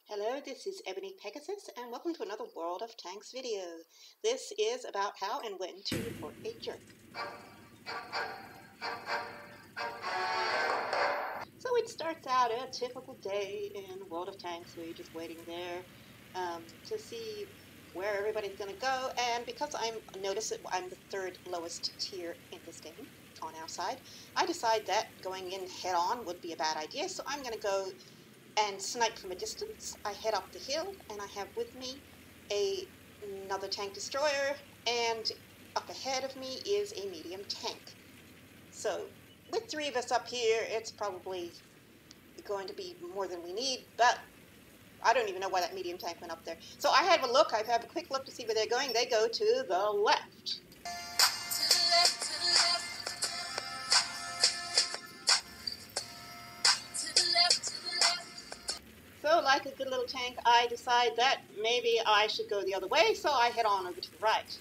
Hello, this is Ebony Pegasus, and welcome to another World of Tanks video. This is about how and when to report a jerk. So it starts out a typical day in World of Tanks where you're just waiting there to see where everybody's going to go, and because notice that I'm the third lowest tier in this game on our side, I decide that going in head on would be a bad idea, so I'm going to go and snipe from a distance. I head up the hill, and I have with me another tank destroyer, and up ahead of me is a medium tank. So with three of us up here, it's probably going to be more than we need, but I don't even know why that medium tank went up there. So I have a quick look to see where they're going. They go to the left. So, like a good little tank, I decide that maybe I should go the other way, so I head on over to the right.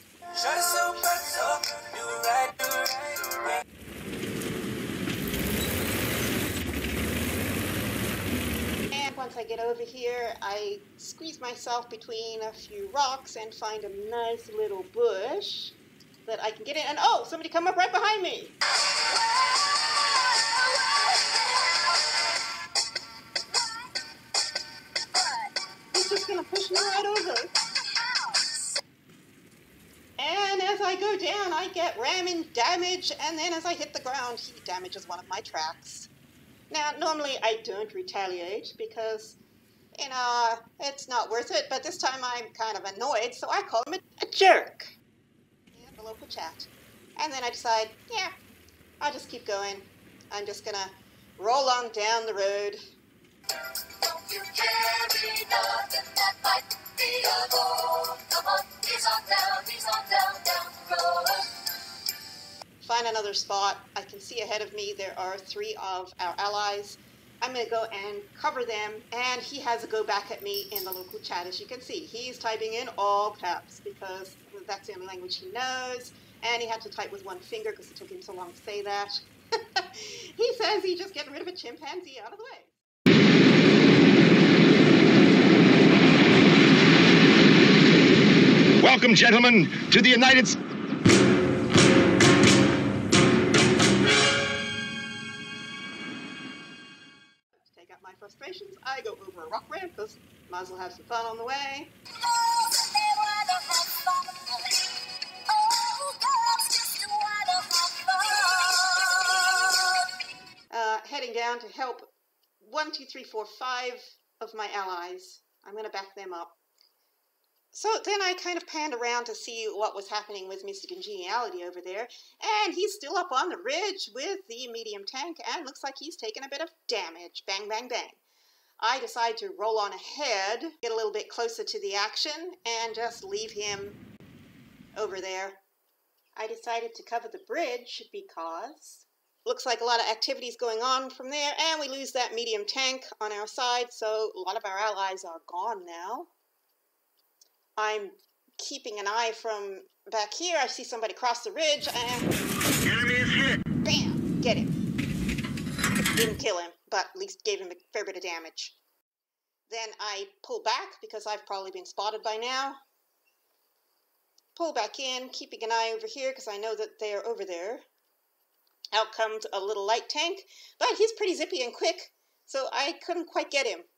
And once I get over here, I squeeze myself between a few rocks and find a nice little bush that I can get in. And oh, somebody come up right behind me! Just gonna push me right over. And as I go down, I get ramming damage, and then as I hit the ground, he damages one of my tracks. Now, normally I don't retaliate because, it's not worth it, but this time I'm kind of annoyed, so I call him a jerk in the local chat. And then I decide, yeah, I'll just keep going. I'm just gonna roll on down the road. Don't you carry nothing that might be a goal. Come on, he's on down the road. Find another spot. I can see ahead of me there are three of our allies. I'm going to go and cover them, and he has a go back at me in the local chat, as you can see. He's typing in all caps because that's the only language he knows, and he had to type with one finger because it took him so long to say that. He says he's just getting rid of a chimpanzee out of the way. Welcome, gentlemen, to the United States. To take out my frustrations, I go over a rock ramp because might as well have some fun on the way. Heading down to help 1, 2, 3, 4, 5 of my allies. I'm going to back them up. So then I kind of panned around to see what was happening with Mr. Congeniality over there, and he's still up on the ridge with the medium tank, and looks like he's taken a bit of damage. Bang, bang, bang. I decide to roll on ahead, get a little bit closer to the action, and just leave him over there. I decided to cover the bridge because looks like a lot of activities going on from there, and we lose that medium tank on our side, so a lot of our allies are gone now. I'm keeping an eye from back here. I see somebody cross the ridge, and Enemy is hit. bam, get him. Didn't kill him, but at least gave him a fair bit of damage. Then I pull back because I've probably been spotted by now. Pull back in, keeping an eye over here because I know that they're over there. Out comes a little light tank, but he's pretty zippy and quick, so I couldn't quite get him.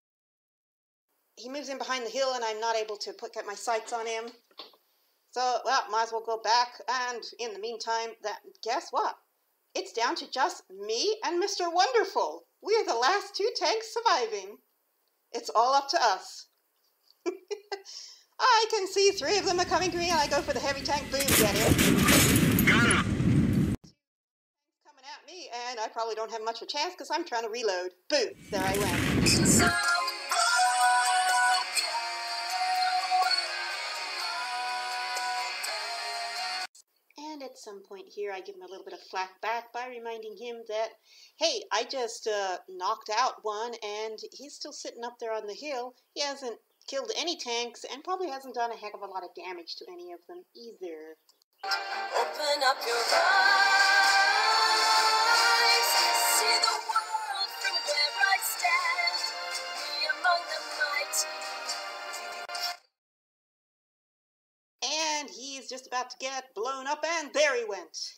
He moves in behind the hill, and I'm not able to get my sights on him. So, well, might as well go back, and in the meantime, guess what? It's down to just me and Mr. Wonderful. We're the last two tanks surviving. It's all up to us. I can see three of them are coming to me, and I go for the heavy tank. Boom, get him. Got him. Coming at me, and I probably don't have much of a chance because I'm trying to reload. Boom, there I went. And at some point here, I give him a little bit of flack back by reminding him that, hey, I just knocked out one, and he's still sitting up there on the hill. He hasn't killed any tanks, and probably hasn't done a heck of a lot of damage to any of them either. Open up your eyes, see the world from where I stand. Me among the mighty. And he's just about to get blown up, and there he went.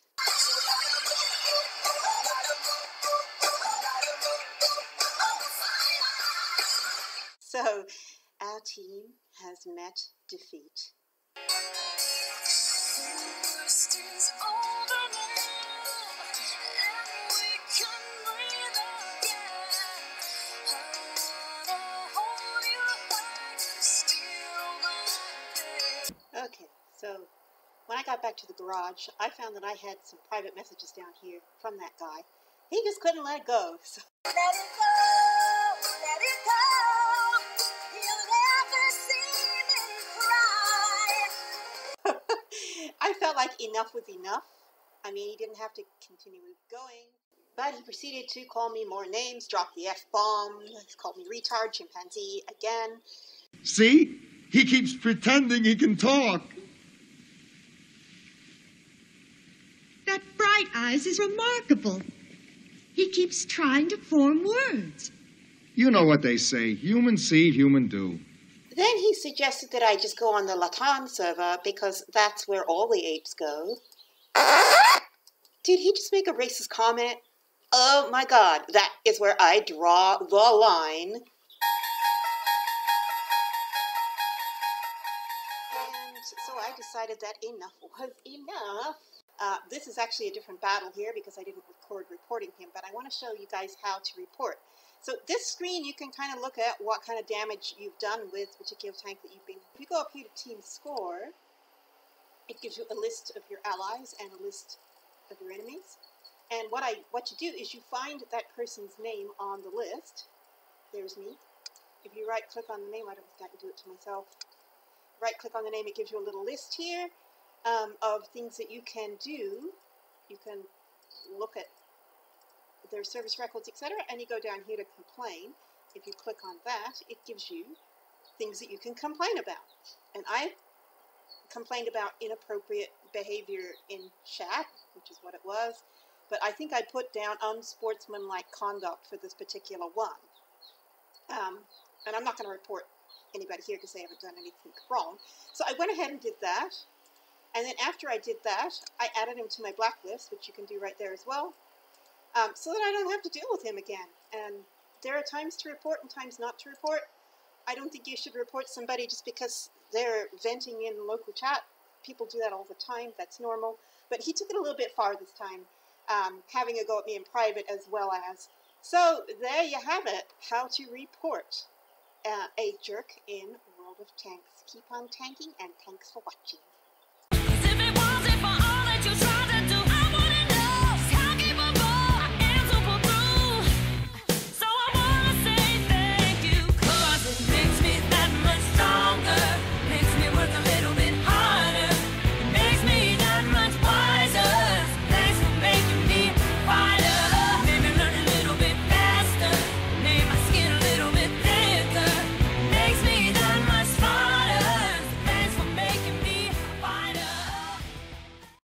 So, our team has met defeat. Okay, so when I got back to the garage, I found that I had some private messages down here from that guy. He just couldn't let it go. So. Let it go, let it go. You'll never see me cry. I felt like enough was enough. I mean, he didn't have to continue going. But he proceeded to call me more names, drop the F-bomb, called me retard, chimpanzee again. See? He keeps pretending he can talk. That Bright Eyes is remarkable. He keeps trying to form words. You know what they say, human see, human do. Then he suggested that I just go on the Latam server because that's where all the apes go. Did he just make a racist comment? Oh my God, that is where I draw the line. And so I decided that enough was enough. This is actually a different battle here because I didn't record reporting him, but I want to show you guys how to report. So this screen, you can kind of look at what kind of damage you've done with a particular tank that you've been. If you go up here to team score, it gives you a list of your allies and a list of your enemies. And what you do is you find that person's name on the list. There's me. If you right click on the name, I don't think I can do it to myself. Right click on the name, it gives you a little list here of things that you can do. You can look at their service records, etc., and you go down here to complain. If you click on that, it gives you things that you can complain about. And I complained about inappropriate behavior in chat, which is what it was, but I think I put down unsportsmanlike conduct for this particular one. And I'm not going to report anybody here because they haven't done anything wrong. So I went ahead and did that. And then after I did that, I added him to my blacklist, which you can do right there as well, so that I don't have to deal with him again. And there are times to report and times not to report. I don't think you should report somebody just because they're venting in local chat. People do that all the time. That's normal. But he took it a little bit far this time, having a go at me in private as well as. So there you have it, how to report a jerk in World of Tanks. Keep on tanking, and thanks for watching.